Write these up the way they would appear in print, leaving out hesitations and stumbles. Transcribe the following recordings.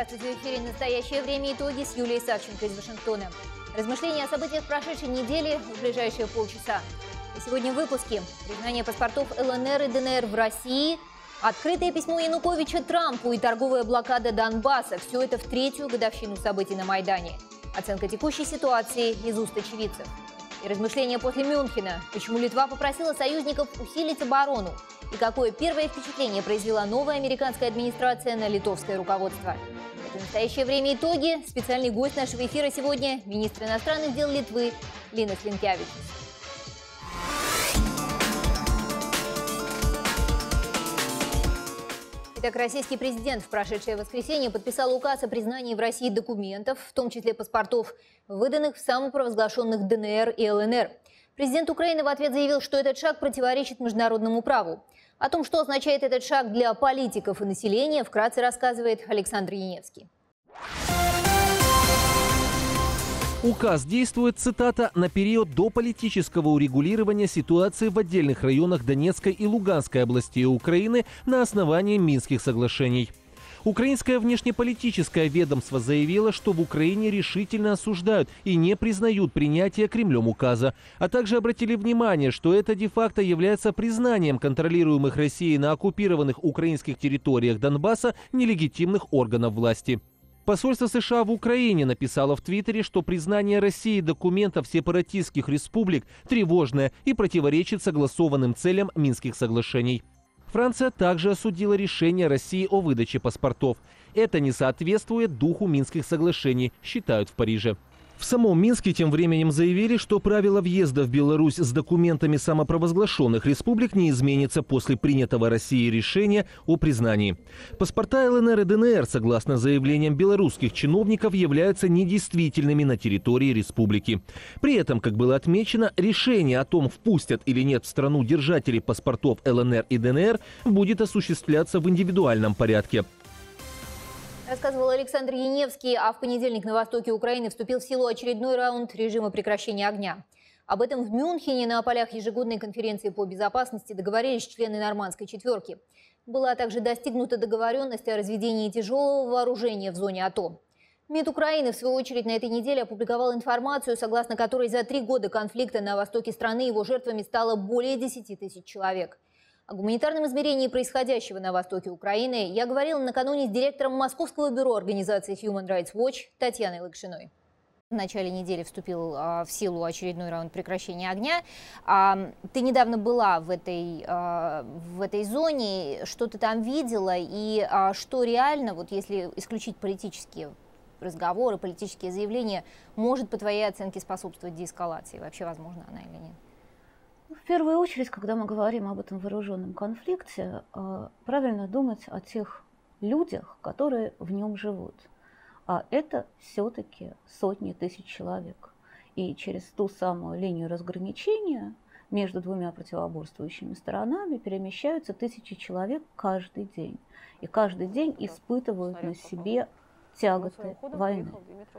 Здравствуйте, в эфире «Настоящее время. Итоги» с Юлией Савченко из Вашингтона. Размышления о событиях прошедшей недели в ближайшие полчаса. И сегодня в выпуске: признание паспортов ЛНР и ДНР в России, открытое письмо Януковича Трампу и торговая блокада Донбасса. Все это в третью годовщину событий на Майдане. Оценка текущей ситуации из уст очевидцев. И размышления после Мюнхена. Почему Литва попросила союзников усилить оборону? И какое первое впечатление произвела новая американская администрация на литовское руководство? Это «Настоящее время. Итоги». Специальный гость нашего эфира сегодня – министр иностранных дел Литвы Линас Линкевичус. Итак, российский президент в прошедшее воскресенье подписал указ о признании в России документов, в том числе паспортов, выданных в самопровозглашенных ДНР и ЛНР. Президент Украины в ответ заявил, что этот шаг противоречит международному праву. О том, что означает этот шаг для политиков и населения, вкратце рассказывает Александр Яневский. Указ действует, цитата, на период до политического урегулирования ситуации в отдельных районах Донецкой и Луганской областей Украины на основании Минских соглашений. Украинское внешнеполитическое ведомство заявило, что в Украине решительно осуждают и не признают принятие Кремлем указа, а также обратили внимание, что это де-факто является признанием контролируемых Россией на оккупированных украинских территориях Донбасса нелегитимных органов власти. Посольство США в Украине написало в Твиттере, что признание России документов сепаратистских республик тревожное и противоречит согласованным целям Минских соглашений. Франция также осудила решение России о выдаче паспортов. Это не соответствует духу Минских соглашений, считают в Париже. В самом Минске тем временем заявили, что правило въезда в Беларусь с документами самопровозглашенных республик не изменится после принятого Россией решения о признании. Паспорта ЛНР и ДНР, согласно заявлениям белорусских чиновников, являются недействительными на территории республики. При этом, как было отмечено, решение о том, впустят или нет в страну держателей паспортов ЛНР и ДНР, будет осуществляться в индивидуальном порядке. Рассказывал Александр Яневский, а в понедельник на востоке Украины вступил в силу очередной раунд режима прекращения огня. Об этом в Мюнхене на полях ежегодной конференции по безопасности договорились члены Нормандской четверки. Была также достигнута договоренность о разведении тяжелого вооружения в зоне АТО. МИД Украины, в свою очередь, на этой неделе опубликовал информацию, согласно которой за 3 года конфликта на востоке страны его жертвами стало более 10 тысяч человек. О гуманитарном измерении происходящего на востоке Украины я говорила накануне с директором Московского бюро организации Human Rights Watch Татьяной Лыкшиной. В начале недели вступил в силу очередной раунд прекращения огня. Ты недавно была в этой зоне, что ты там видела и что реально, вот если исключить политические разговоры, политические заявления, может, по твоей оценке, способствовать деэскалации? Вообще, возможно она или нет? В первую очередь, когда мы говорим об этом вооруженном конфликте, правильно думать о тех людях, которые в нем живут. А это все-таки сотни тысяч человек. И через ту самую линию разграничения между двумя противоборствующими сторонами перемещаются тысячи человек каждый день. И каждый день испытывают на себе тяготы войны.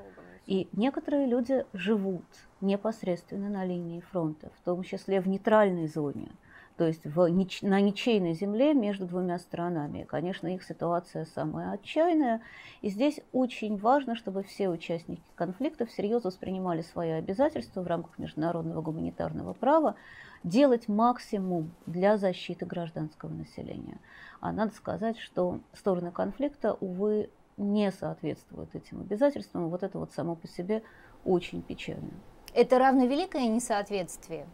И некоторые люди живут непосредственно на линии фронта, в том числе в нейтральной зоне, то есть на ничейной земле между двумя сторонами. И, конечно, их ситуация самая отчаянная. И здесь очень важно, чтобы все участники конфликта всерьез воспринимали свои обязательства в рамках международного гуманитарного права, делать максимум для защиты гражданского населения. А надо сказать, что стороны конфликта, увы, не соответствуют этим обязательствам. Вот это вот само по себе очень печально. Это равновеликое несоответствие?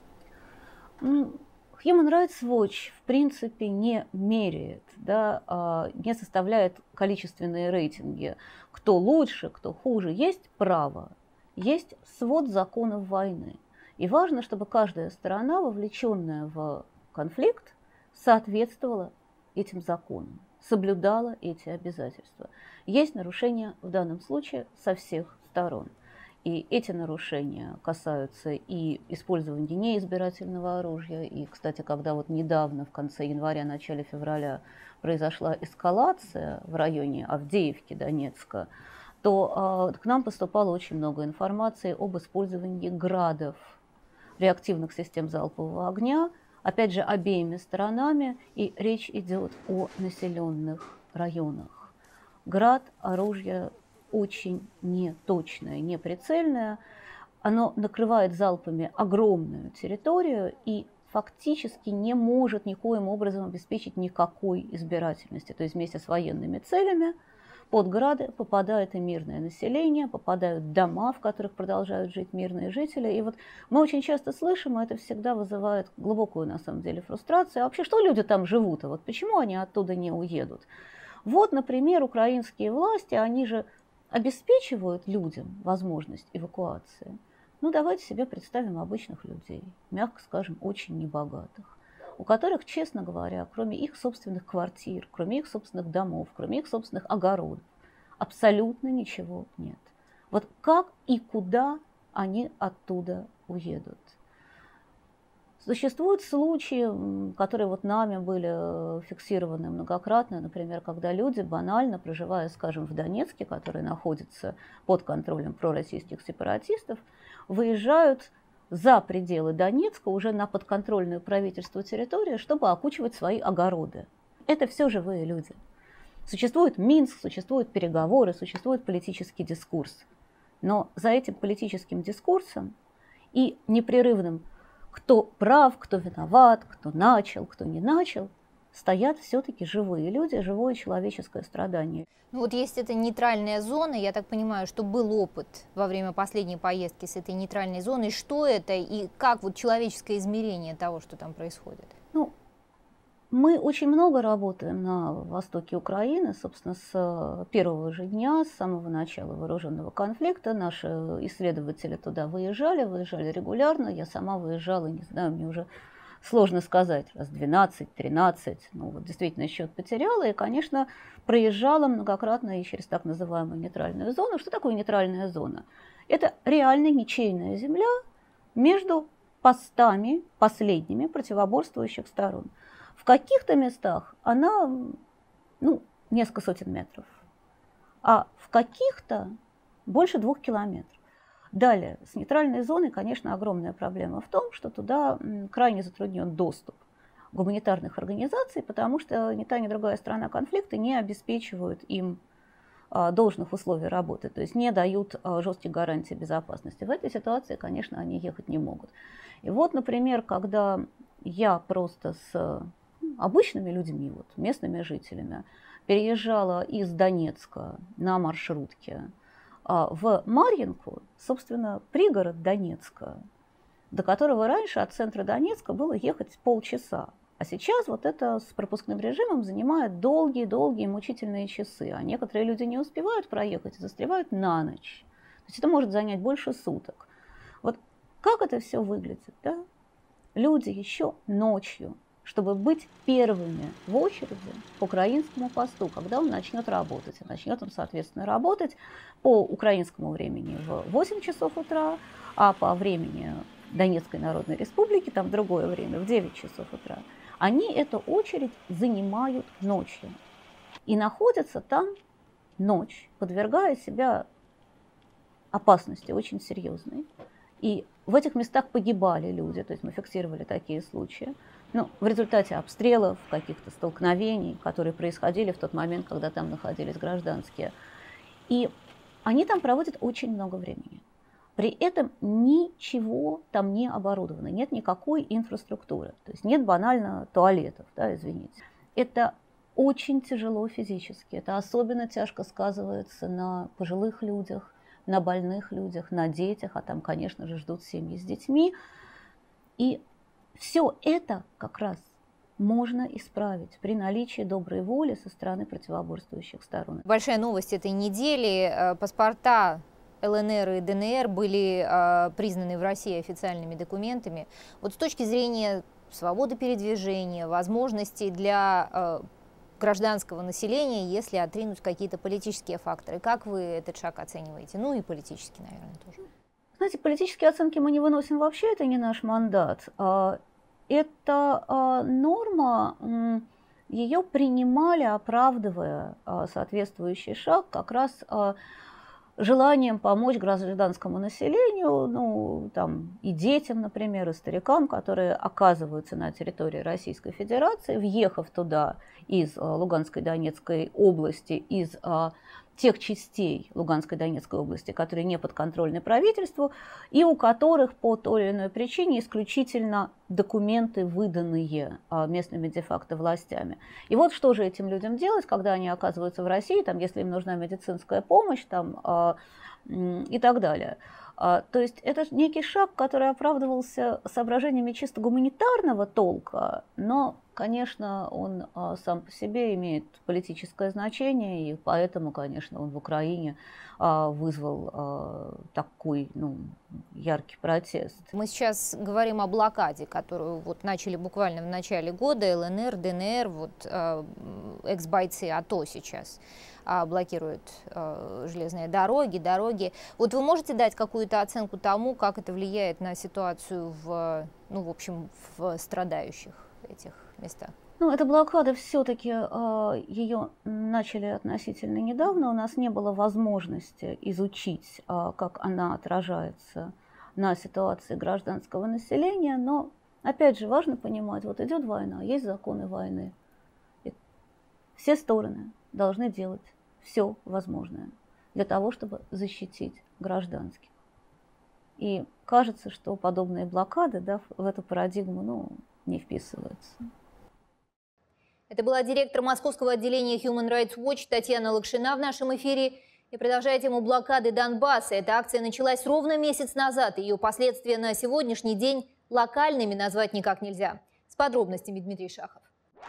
Human Rights Watch в принципе не меряет, не составляет количественные рейтинги, кто лучше, кто хуже. Есть право, есть свод законов войны. И важно, чтобы каждая сторона, вовлеченная в конфликт, соответствовала этим законам, соблюдала эти обязательства. Есть нарушения в данном случае со всех сторон. И эти нарушения касаются и использования неизбирательного оружия. И, кстати, когда вот недавно, в конце января, начале февраля, произошла эскалация в районе Авдеевки, Донецка, то к нам поступало очень много информации об использовании градов, реактивных систем залпового огня, опять же, обеими сторонами, и речь идет о населенных районах. «Град» – оружие очень неточное, неприцельное. Оно накрывает залпами огромную территорию и фактически не может никоим образом обеспечить никакой избирательности. То есть вместе с военными целями под «Грады» попадает и мирное население, попадают дома, в которых продолжают жить мирные жители. И вот мы очень часто слышим, и это всегда вызывает глубокую, на самом деле, фрустрацию. А вообще, что люди там живут? А вот почему они оттуда не уедут? Вот, например, украинские власти, они же обеспечивают людям возможность эвакуации. Ну, давайте себе представим обычных людей, мягко скажем, очень небогатых, у которых, честно говоря, кроме их собственных квартир, кроме их собственных домов, кроме их собственных огородов, абсолютно ничего нет. Вот как и куда они оттуда уедут? Существуют случаи, которые вот нами были фиксированы многократно, например, когда люди, банально проживая, скажем, в Донецке, который находится под контролем пророссийских сепаратистов, выезжают за пределы Донецка уже на подконтрольную правительству территорию, чтобы окучивать свои огороды. Это все живые люди. Существует Минск, существуют переговоры, существует политический дискурс. Но за этим политическим дискурсом и непрерывным кто прав, кто виноват, кто начал, кто не начал, стоят все-таки живые люди, живое человеческое страдание. Ну вот есть эта нейтральная зона, я так понимаю, что был опыт во время последней поездки с этой нейтральной зоной. Что это и как вот человеческое измерение того, что там происходит? Ну, мы очень много работаем на востоке Украины, собственно, с первого же дня, с самого начала вооруженного конфликта. Наши исследователи туда выезжали регулярно. Я сама выезжала, не знаю, мне уже сложно сказать, раз 12-13, ну вот действительно счет потеряла. И, конечно, проезжала многократно и через так называемую нейтральную зону. Что такое нейтральная зона? Это реально ничейная земля между постами последними противоборствующих сторон. В каких-то местах она, ну, несколько сотен метров, а в каких-то больше 2 километров. Далее, с нейтральной зоной, конечно, огромная проблема в том, что туда крайне затруднен доступ гуманитарных организаций, потому что ни та, ни другая сторона конфликта не обеспечивают им должных условий работы, то есть не дают жестких гарантий безопасности. В этой ситуации, конечно, они ехать не могут. И вот, например, когда я просто с обычными людьми, вот, местными жителями, переезжала из Донецка на маршрутке в Марьинку, собственно, пригород Донецка, до которого раньше от центра Донецка было ехать полчаса. А сейчас вот это с пропускным режимом занимает долгие-долгие мучительные часы. А некоторые люди не успевают проехать и застревают на ночь. То есть это может занять больше суток. Вот как это все выглядит, да? Люди еще ночью, чтобы быть первыми в очереди по украинскому посту, когда он начнет работать. И начнет он, соответственно, работать по украинскому времени в 8 часов утра, а по времени Донецкой Народной Республики, там в другое время, в 9 часов утра. Они эту очередь занимают ночью и находятся там ночь, подвергая себя опасности очень серьезной. И в этих местах погибали люди, то есть мы фиксировали такие случаи, ну, в результате обстрелов, каких-то столкновений, которые происходили в тот момент, когда там находились гражданские. И они там проводят очень много времени. При этом ничего там не оборудовано, нет никакой инфраструктуры, то есть нет банально туалетов, да, извините. Это очень тяжело физически, это особенно тяжко сказывается на пожилых людях, на больных людях, на детях, а там, конечно же, ждут семьи с детьми. И все это как раз можно исправить при наличии доброй воли со стороны противоборствующих сторон. Большая новость этой недели. Паспорта ЛНР и ДНР были признаны в России официальными документами. Вот с точки зрения свободы передвижения, возможностей для гражданского населения, если отринуть какие-то политические факторы. Как вы этот шаг оцениваете? Ну и политически, наверное, тоже. Знаете, политические оценки мы не выносим вообще, это не наш мандат. Это норма, ее принимали, оправдывая соответствующий шаг, как раз желанием помочь гражданскому населению, ну, там, и детям, например, и старикам, которые оказываются на территории Российской Федерации, въехав туда из Луганской и Донецкой области, из тех частей Луганской и Донецкой области, которые не подконтрольны правительству, и у которых по той или иной причине исключительно документы, выданные местными де-факто властями. И вот что же этим людям делать, когда они оказываются в России, там, если им нужна медицинская помощь там, и так далее. То есть это некий шаг, который оправдывался соображениями чисто гуманитарного толка, но, конечно, он сам по себе имеет политическое значение, и поэтому, конечно, он в Украине вызвал такой, ну, яркий протест. Мы сейчас говорим о блокаде, которую вот начали буквально в начале года. ЛНР, ДНР, вот экс-бойцы АТО сейчас блокируют железные дороги. Вот вы можете дать какую-то оценку тому, как это влияет на ситуацию в страдающих этих местах? Ну, эта блокада все-таки ее начали относительно недавно. У нас не было возможности изучить, как она отражается на ситуации гражданского населения. Но, опять же, важно понимать, вот идет война, есть законы войны. И все стороны должны делать все возможное для того, чтобы защитить гражданских. И кажется, что подобные блокады, да, в эту парадигму, ну, не вписываются. Это была директор московского отделения Human Rights Watch Татьяна Лакшина в нашем эфире. И продолжая тему блокады Донбасса, эта акция началась ровно месяц назад. Ее последствия на сегодняшний день локальными назвать никак нельзя. С подробностями Дмитрий Шахов.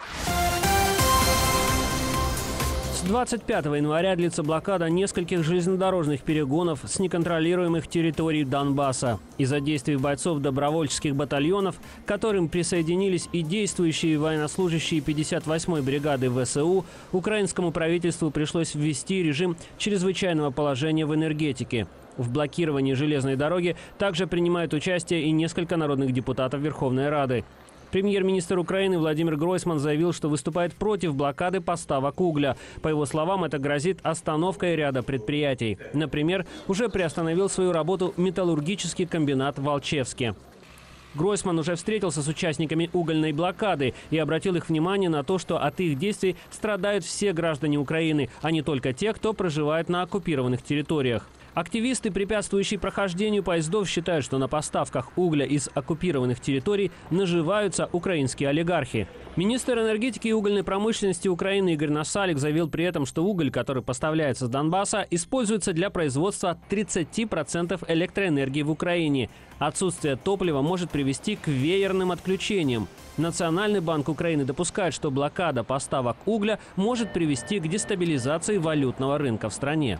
С 25 января длится блокада нескольких железнодорожных перегонов с неконтролируемых территорий Донбасса. Из-за действий бойцов добровольческих батальонов, к которым присоединились и действующие военнослужащие 58-й бригады ВСУ, украинскому правительству пришлось ввести режим чрезвычайного положения в энергетике. В блокировании железной дороги также принимают участие и несколько народных депутатов Верховной Рады. Премьер-министр Украины Владимир Гройсман заявил, что выступает против блокады поставок угля. По его словам, это грозит остановкой ряда предприятий. Например, уже приостановил свою работу металлургический комбинат в Алчевске. Гройсман уже встретился с участниками угольной блокады и обратил их внимание на то, что от их действий страдают все граждане Украины, а не только те, кто проживает на оккупированных территориях. Активисты, препятствующие прохождению поездов, считают, что на поставках угля из оккупированных территорий наживаются украинские олигархи. Министр энергетики и угольной промышленности Украины Игорь Насалик заявил при этом, что уголь, который поставляется с Донбасса, используется для производства 30% электроэнергии в Украине. Отсутствие топлива может привести к веерным отключениям. Национальный банк Украины допускает, что блокада поставок угля может привести к дестабилизации валютного рынка в стране.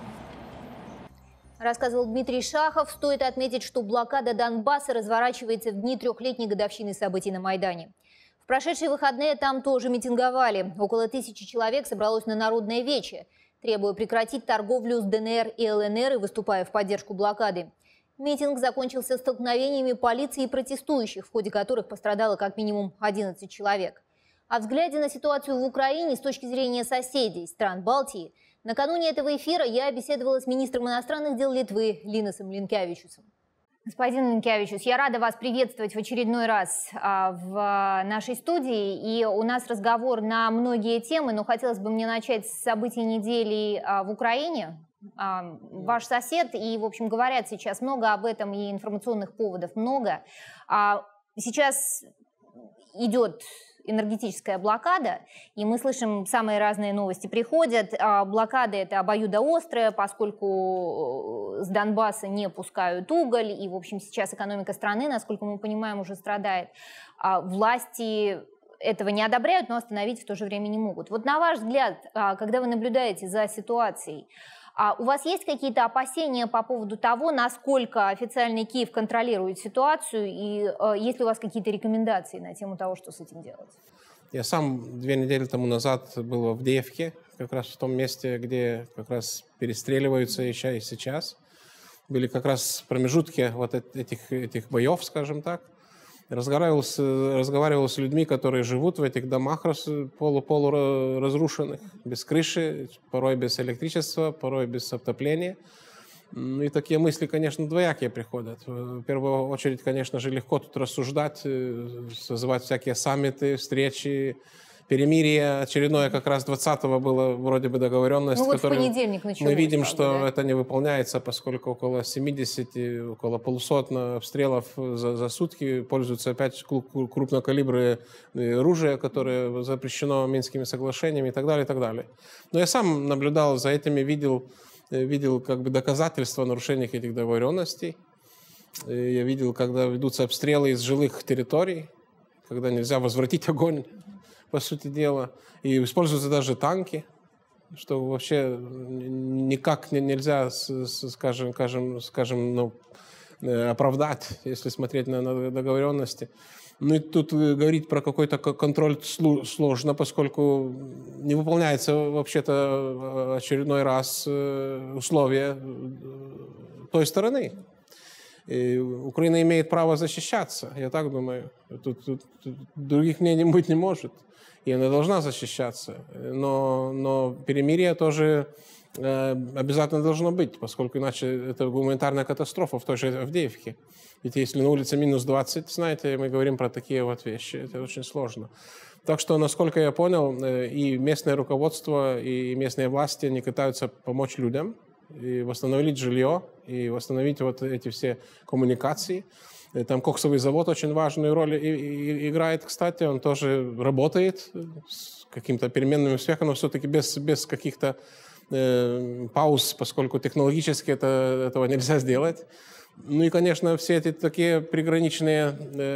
Рассказывал Дмитрий Шахов. Стоит отметить, что блокада Донбасса разворачивается в дни 3-летней годовщины событий на Майдане. В прошедшие выходные там тоже митинговали. Около 1000 человек собралось на народное вече, требуя прекратить торговлю с ДНР и ЛНР и выступая в поддержку блокады. Митинг закончился столкновениями полиции и протестующих, в ходе которых пострадало как минимум 11 человек. О взгляде на ситуацию в Украине с точки зрения соседей стран Балтии накануне этого эфира я беседовала с министром иностранных дел Литвы Линасом Линкевичусом. Господин Линкевичус, я рада вас приветствовать в очередной раз в нашей студии. И у нас разговор на многие темы, но хотелось бы мне начать с событий недели в Украине. Ваш сосед, и, в общем, говорят сейчас много об этом, и информационных поводов много. Сейчас идет энергетическая блокада, и мы слышим, самые разные новости приходят. Блокада это обоюдоострая, поскольку с Донбасса не пускают уголь, и, в общем, сейчас экономика страны, насколько мы понимаем, уже страдает. Власти этого не одобряют, но остановить в то же время не могут. Вот на ваш взгляд, когда вы наблюдаете за ситуацией, у вас есть какие-то опасения по поводу того, насколько официальный Киев контролирует ситуацию, и есть ли у вас какие-то рекомендации на тему того, что с этим делать? Я сам 2 недели тому назад был в Авдеевке, как раз в том месте, где как раз перестреливаются еще и сейчас. Были как раз промежутки вот этих боев, скажем так. разговаривал с людьми, которые живут в этих домах полуразрушенных, без крыши, порой без электричества, порой без отопления. И такие мысли, конечно, двоякие приходят. В первую очередь, конечно же, легко тут рассуждать, созывать всякие саммиты, встречи, перемирие. Очередное как раз 20-го было вроде бы договоренность, вот которую в понедельник началось, мы видим, что да? это не выполняется, поскольку около 70, около полусот обстрелов за сутки пользуются опять крупнокалибрные оружия, которое запрещено Минскими соглашениями и так далее, и так далее. Но я сам наблюдал за этим и видел как бы доказательства нарушения этих договоренностей. Я видел, когда ведутся обстрелы из жилых территорий, когда нельзя возвратить огонь, по сути дела, и используются даже танки, что вообще никак нельзя, скажем, оправдать, если смотреть на договоренности. Ну и тут говорить про какой-то контроль сложно, поскольку не выполняется вообще-то очередной раз условия той стороны. И Украина имеет право защищаться, я так думаю. Тут других мнений быть не может. И она должна защищаться. Но перемирие тоже обязательно должно быть, поскольку иначе это гуманитарная катастрофа в той же Авдеевке. Ведь если на улице минус 20, знаете, мы говорим про такие вот вещи, это очень сложно. Так что, насколько я понял, и местное руководство, и местные власти, они пытаются помочь людям, и восстановить жилье, и восстановить вот эти все коммуникации. Там коксовый завод очень важную роль играет, кстати, он тоже работает с каким-то переменным успехом, но все-таки без каких-то пауз, поскольку технологически этого нельзя сделать. Ну и, конечно, все эти такие приграничные,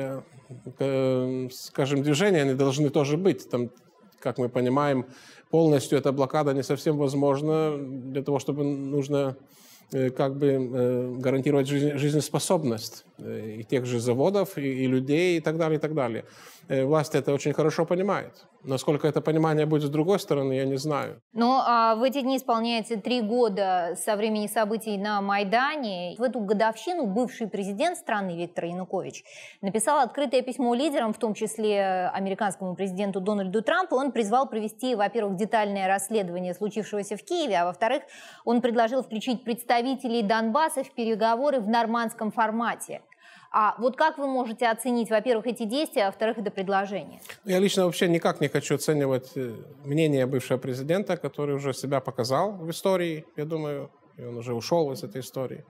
скажем, движения, они должны тоже быть. Там, как мы понимаем, полностью эта блокада не совсем возможна. Для того, чтобы нужно как бы гарантировать жизнеспособность и тех же заводов, и людей, и так далее, и так далее. Власть это очень хорошо понимает. Насколько это понимание будет с другой стороны, я не знаю. Но в эти дни исполняется 3 года со времени событий на Майдане. В эту годовщину бывший президент страны Виктор Янукович написал открытое письмо лидерам, в том числе американскому президенту Дональду Трампу. Он призвал провести, во-первых, детальное расследование случившегося в Киеве, а во-вторых, он предложил включить представителей Донбасса в переговоры в нормандском формате. А вот как вы можете оценить, во-первых, эти действия, а во-вторых, это предложение? Я лично вообще никак не хочу оценивать мнение бывшего президента, который уже себя показал в истории, я думаю, и он уже ушел из этой истории.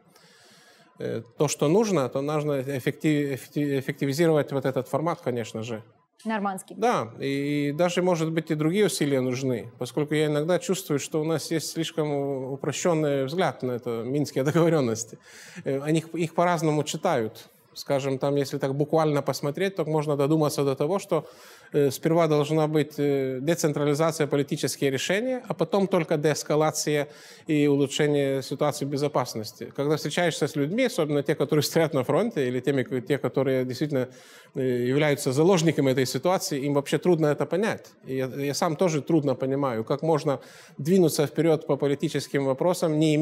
То, что нужно, то нужно эффективизировать вот этот формат, конечно же. Нормандский. Да, и даже, может быть, и другие усилия нужны, поскольку я иногда чувствую, что у нас есть слишком упрощенный взгляд на это, минские договоренности. Они их по-разному читают. Скажем, там, если так буквально посмотреть, то можно додуматься до того, что сперва должна быть децентрализация, политические решения, а потом только деэскалация и улучшение ситуации безопасности. Когда встречаешься с людьми, особенно те, которые стоят на фронте, или те, которые действительно являются заложниками этой ситуации, им вообще трудно это понять. И я сам тоже трудно понимаю, как можно двинуться вперед по политическим вопросам, не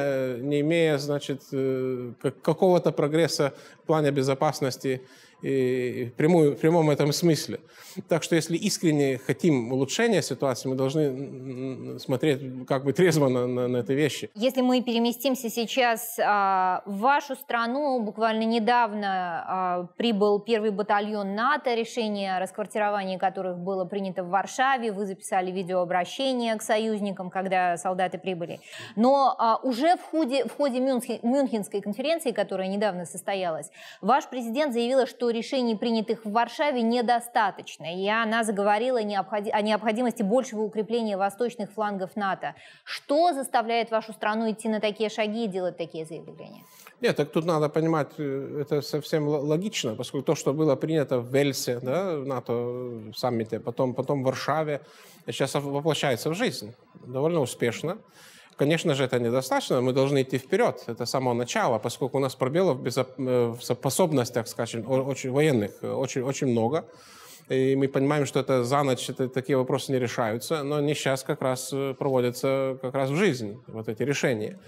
имея значит, какого-то прогресса в плане безопасности и в прямом этом смысле. Так что если искренне хотим улучшения ситуации, мы должны смотреть как бы трезво на эти вещи. Если мы переместимся сейчас в вашу страну, буквально недавно прибыл первый батальон НАТО, решение о расквартировании которых было принято в Варшаве. Вы записали видеообращение к союзникам, когда солдаты прибыли. Но уже в ходе Мюнхенской конференции, которая недавно состоялась, ваш президент заявил, что решений, принятых в Варшаве, недостаточно. И она заговорила о необходимости большего укрепления восточных флангов НАТО. Что заставляет вашу страну идти на такие шаги и делать такие заявления? Нет, так тут надо понимать, это совсем логично, поскольку то, что было принято в Вельсе, да, в НАТО саммите, потом в Варшаве, сейчас воплощается в жизнь довольно успешно. Конечно же, это недостаточно, мы должны идти вперед, это с самого начала, поскольку у нас пробелов в способностях, скажем, военных очень много. И мы понимаем, что это за ночь такие вопросы не решаются, но они сейчас как раз проводятся как раз в жизнь, вот эти решения.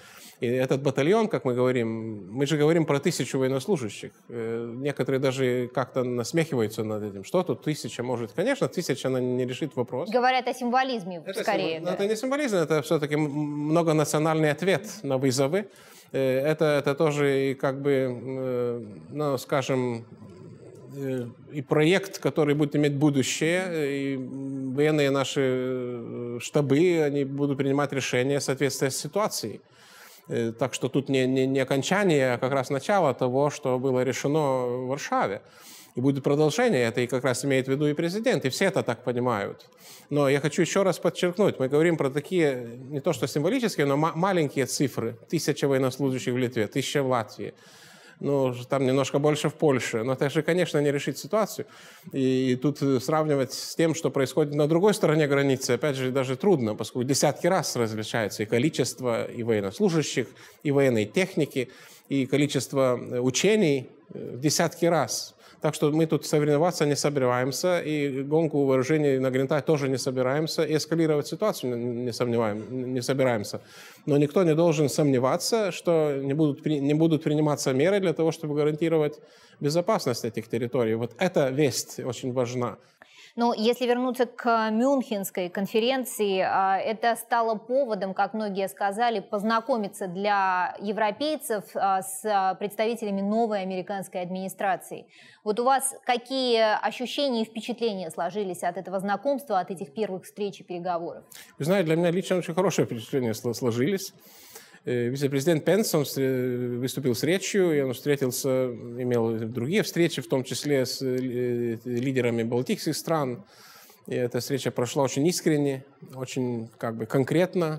И этот батальон, как мы же говорим про 1000 военнослужащих. Некоторые даже как-то насмехиваются над этим. Что тут 1000 может? Конечно, 1000 она не решит вопрос. Говорят о символизме скорее. Да. Это не символизм, это все-таки многонациональный ответ на вызовы. Это тоже как бы, ну, скажем, и проект, который будет иметь будущее, и военные наши штабы, они будут принимать решения в соответствии с ситуацией. Так что тут не окончание, а как раз начало того, что было решено в Варшаве. И будет продолжение, это и как раз имеет в виду и президент, и все это так понимают. Но я хочу еще раз подчеркнуть, мы говорим про такие, не то что символические, но маленькие цифры. 1000 военнослужащих в Литве, 1000 в Латвии. Ну, там немножко больше в Польше. Но это же, конечно, не решит ситуацию. И тут сравнивать с тем, что происходит на другой стороне границы, опять же, даже трудно, поскольку десятки раз различается и количество и военнослужащих, и военной техники, и количество учений в десятки раз. Так что мы тут соревноваться не собираемся, и гонку вооружений нагнетать тоже не собираемся, и эскалировать ситуацию не собираемся. Но никто не должен сомневаться, что не будут приниматься меры для того, чтобы гарантировать безопасность этих территорий. Вот эта весть очень важна. Но если вернуться к Мюнхенской конференции, это стало поводом, как многие сказали, познакомиться для европейцев с представителями новой американской администрации. Вот у вас какие ощущения и впечатления сложились от этого знакомства, от этих первых встреч и переговоров? Вы знаете, для меня лично очень хорошие впечатления сложились. Вице-президент Пенс, он выступил с речью, и он встретился, имел другие встречи, в том числе с лидерами балтийских стран. И эта встреча прошла очень искренне, очень как бы конкретно,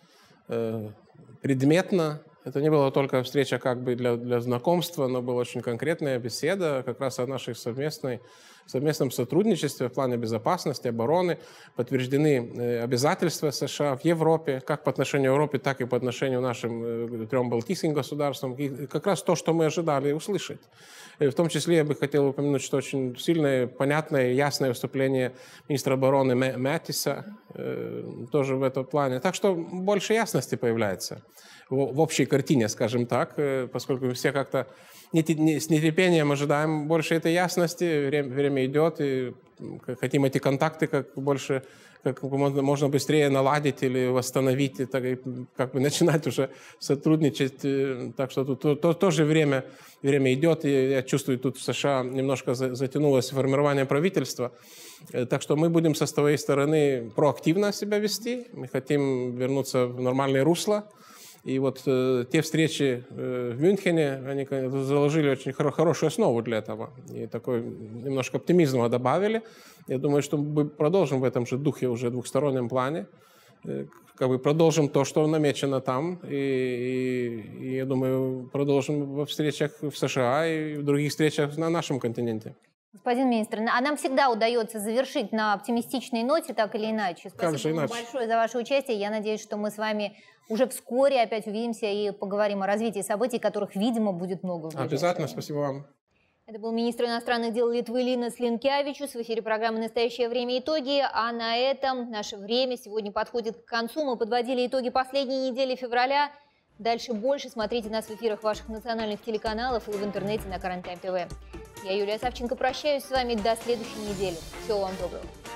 предметно. Это не была только встреча как бы для знакомства, но была очень конкретная беседа как раз о наших совместном сотрудничестве в плане безопасности, обороны. Подтверждены обязательства США в Европе, как по отношению к Европе, так и по отношению к нашим 3 балтийским государствам. И как раз то, что мы ожидали услышать. И в том числе я бы хотел упомянуть, что очень сильное, понятное, ясное выступление министра обороны Мэттиса тоже в этом плане. Так что больше ясности появляется в общей картине, скажем так, поскольку мы все как-то с нетерпением ожидаем больше этой ясности, время идет, и хотим эти контакты как можно быстрее наладить или восстановить, и так, как бы начинать уже сотрудничать. Так что тут тоже время идет, и я чувствую, тут в США немножко затянулось формирование правительства. Так что мы будем со своей стороны проактивно себя вести, мы хотим вернуться в нормальное русло. И вот те встречи в Мюнхене, они заложили очень хорошую основу для этого. И такой немножко оптимизма добавили. Я думаю, что мы продолжим в этом же духе уже в двухстороннем плане. Как бы продолжим то, что намечено там. И я думаю, продолжим во встречах в США и в других встречах на нашем континенте. Господин министр, а нам всегда удается завершить на оптимистичной ноте, так или иначе. Спасибо вам большое за ваше участие. Я надеюсь, что мы с вами уже вскоре опять увидимся и поговорим о развитии событий, которых, видимо, будет много. Обязательно, спасибо вам. Это был министр иностранных дел Литвы Линас Линкевичус. В эфире программы «Настоящее время. Итоги». А на этом наше время сегодня подходит к концу. Мы подводили итоги последней недели февраля. Дальше больше смотрите нас в эфирах ваших национальных телеканалов и в интернете на Current Time TV. Я, Юлия Савченко, прощаюсь с вами до следующей недели. Всего вам доброго.